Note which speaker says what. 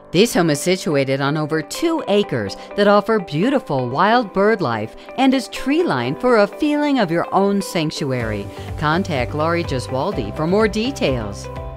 Speaker 1: This home is situated on over 2 acres that offer beautiful wild bird life and is tree-lined for a feeling of your own sanctuary. Contact Laurie Gesualdi for more details.